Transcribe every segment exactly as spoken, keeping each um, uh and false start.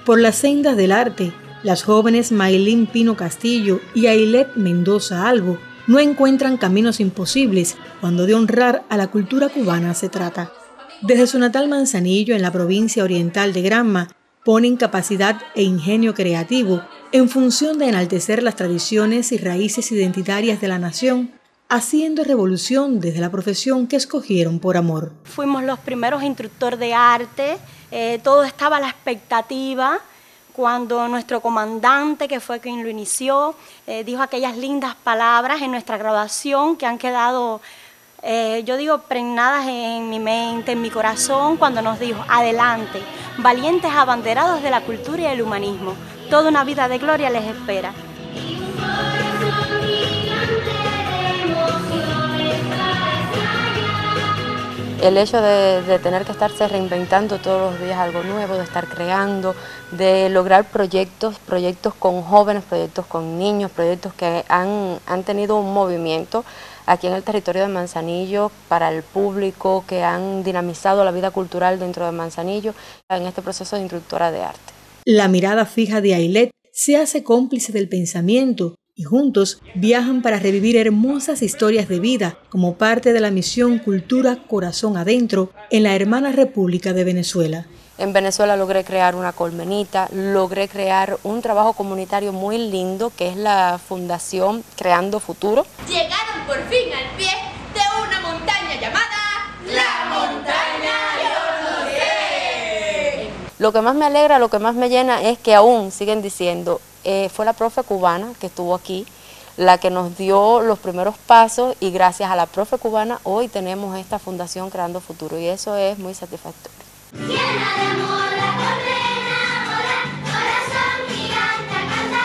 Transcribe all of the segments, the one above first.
Por las sendas del arte, las jóvenes Maylin Pino Castillo y Ailet Mendoza Albo no encuentran caminos imposibles cuando de honrar a la cultura cubana se trata. Desde su natal Manzanillo, en la provincia oriental de Granma, ponen capacidad e ingenio creativo en función de enaltecer las tradiciones y raíces identitarias de la nación, haciendo revolución desde la profesión que escogieron por amor. Fuimos los primeros instructores de arte, eh, todo estaba a la expectativa cuando nuestro comandante, que fue quien lo inició, eh, dijo aquellas lindas palabras en nuestra graduación que han quedado, eh, yo digo, pregnadas en mi mente, en mi corazón, cuando nos dijo: adelante, valientes abanderados de la cultura y el humanismo, toda una vida de gloria les espera. El hecho de, de tener que estarse reinventando todos los días algo nuevo, de estar creando, de lograr proyectos, proyectos con jóvenes, proyectos con niños, proyectos que han, han tenido un movimiento aquí en el territorio de Manzanillo para el público, que han dinamizado la vida cultural dentro de Manzanillo en este proceso de instructora de arte. La mirada fija de Ailet se hace cómplice del pensamiento y juntos viajan para revivir hermosas historias de vida como parte de la misión Cultura Corazón Adentro en la hermana República de Venezuela. En Venezuela logré crear una colmenita, logré crear un trabajo comunitario muy lindo que es la Fundación Creando Futuro. Llegaron por fin al pie de una montaña llamada La Montaña Yo No Sé. Lo que más me alegra, lo que más me llena es que aún siguen diciendo, eh, fue la profe cubana que estuvo aquí, la que nos dio los primeros pasos, y gracias a la profe cubana hoy tenemos esta Fundación Creando Futuro, y eso es muy satisfactorio. Llena de amor, la condena, corazón gigante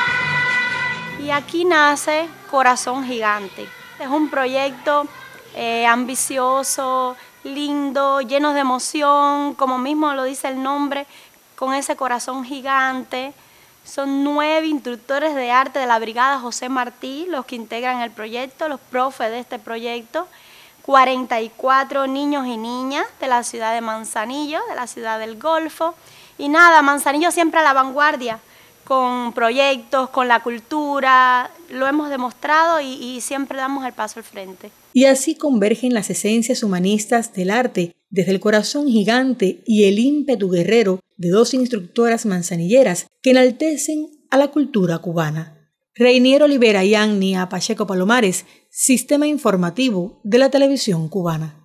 a cantar. Y aquí nace Corazón Gigante. Es un proyecto eh, ambicioso, lindo, lleno de emoción, como mismo lo dice el nombre, con ese corazón gigante. Son nueve instructores de arte de la Brigada José Martí los que integran el proyecto, los profes de este proyecto. cuarenta y cuatro niños y niñas de la ciudad de Manzanillo, de la ciudad del Golfo. Y nada, Manzanillo siempre a la vanguardia, con proyectos, con la cultura, lo hemos demostrado y, y siempre damos el paso al frente. Y así convergen las esencias humanistas del arte, desde el corazón gigante y el ímpetu guerrero de dos instructoras manzanilleras que enaltecen a la cultura cubana. Reinier Olivera y Agnia Pacheco Palomares, Sistema Informativo de la Televisión Cubana.